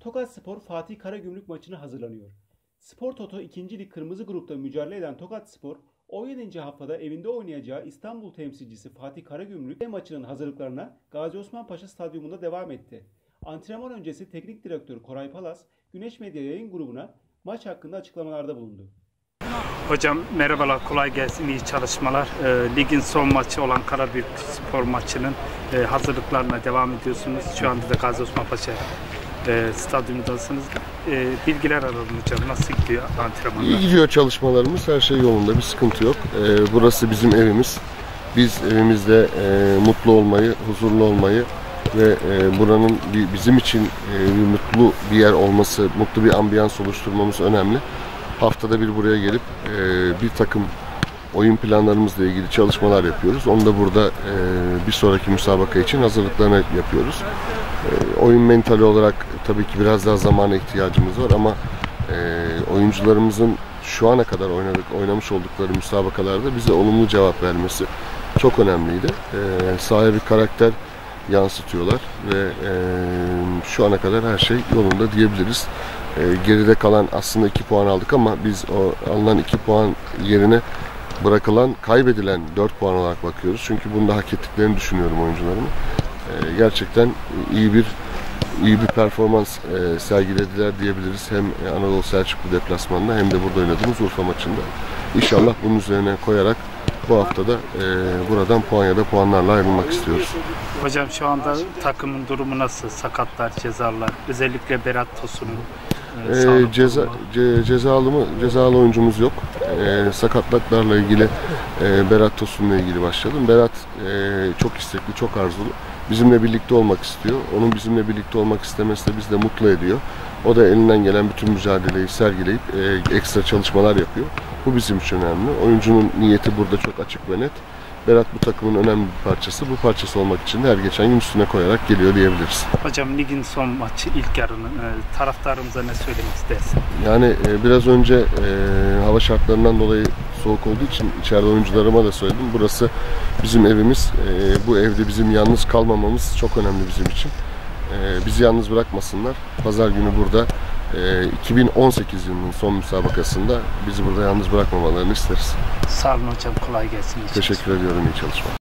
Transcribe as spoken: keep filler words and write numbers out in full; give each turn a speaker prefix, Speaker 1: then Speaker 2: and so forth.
Speaker 1: Tokatspor Fatih Karagümrük maçına hazırlanıyor. Spor Toto ikinci. Lig Kırmızı Grup'ta mücadele eden Tokatspor, on yedinci haftada evinde oynayacağı İstanbul temsilcisi Fatih Karagümrük maçının hazırlıklarına Gazi Osman Paşa Stadyumunda devam etti. Antrenman öncesi Teknik Direktör Koray Palas, Güneş Medya Yayın Grubu'na maç hakkında açıklamalarda bulundu.
Speaker 2: Hocam merhabalar, kolay gelsin, iyi çalışmalar. E, ligin son maçı olan Karabükspor maçının e, hazırlıklarına devam ediyorsunuz. Şu anda da Gazi Osman Paşa e, stadyumundasınız. E, bilgiler alalım hocam, nasıl gidiyor antrenmanlar?
Speaker 3: İyi gidiyor çalışmalarımız, her şey yolunda, bir sıkıntı yok. E, burası bizim evimiz. Biz evimizde e, mutlu olmayı, huzurlu olmayı ve e, buranın bir, bizim için e, bir mutlu bir yer olması, mutlu bir ambiyans oluşturmamız önemli. Haftada bir buraya gelip e, bir takım oyun planlarımızla ilgili çalışmalar yapıyoruz. Onu da burada e, bir sonraki müsabaka için hazırlıklarını yapıyoruz. E, oyun mentali olarak tabii ki biraz daha zamana ihtiyacımız var ama e, oyuncularımızın şu ana kadar oynadık, oynamış oldukları müsabakalarda bize olumlu cevap vermesi çok önemliydi. E, sahaya bir karakter yansıtıyorlar ve e, şu ana kadar her şey yolunda diyebiliriz. E, geride kalan aslında iki puan aldık ama biz o alınan iki puan yerine bırakılan, kaybedilen dört puan olarak bakıyoruz. Çünkü bunu da hak ettiklerini düşünüyorum oyuncularımın. E, gerçekten iyi bir iyi bir performans e, sergilediler diyebiliriz. Hem Anadolu Selçuklu deplasmanında hem de burada oynadığımız Urfa maçında. İnşallah bunun üzerine koyarak bu haftada e, buradan puan ya da puanlarla ayrılmak istiyoruz.
Speaker 2: Hocam şu anda takımın durumu nasıl? Sakatlar, cezalar, özellikle Berat Tosun'un
Speaker 3: e, ceza, ce, cezalı mı? Cezalı oyuncumuz yok. E, sakatlıklarla ilgili e, Berat Tosun'la ilgili başladım. Berat e, çok istekli, çok arzulu. Bizimle birlikte olmak istiyor. Onun bizimle birlikte olmak istemesi de bizi de mutlu ediyor. O da elinden gelen bütün mücadeleyi sergileyip e, ekstra çalışmalar yapıyor. Bu bizim için önemli. Oyuncunun niyeti burada çok açık ve net. Berat bu takımın önemli bir parçası. Bu parçası olmak için de her geçen gün üstüne koyarak geliyor diyebiliriz.
Speaker 2: Hocam ligin son maçı, ilk yarının e, taraftarımıza ne söylemek istersin?
Speaker 3: Yani e, biraz önce e, hava şartlarından dolayı soğuk olduğu için içeride oyuncularıma da söyledim. Burası bizim evimiz. E, bu evde bizim yalnız kalmamamız çok önemli bizim için. E, bizi yalnız bırakmasınlar. Pazar günü burada e, iki bin on sekiz yılının son müsabakasında bizi burada yalnız bırakmamalarını isteriz.
Speaker 2: Sağ olun hocam, kolay gelsin.
Speaker 3: Teşekkür ediyorum, iyi çalışmalar.